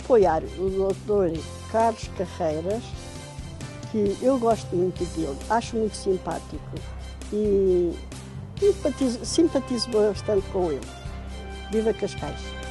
apoiar o doutor Carlos Carreiras, que eu gosto muito dele, acho muito simpático e simpatizo bastante com ele. Viva Cascais!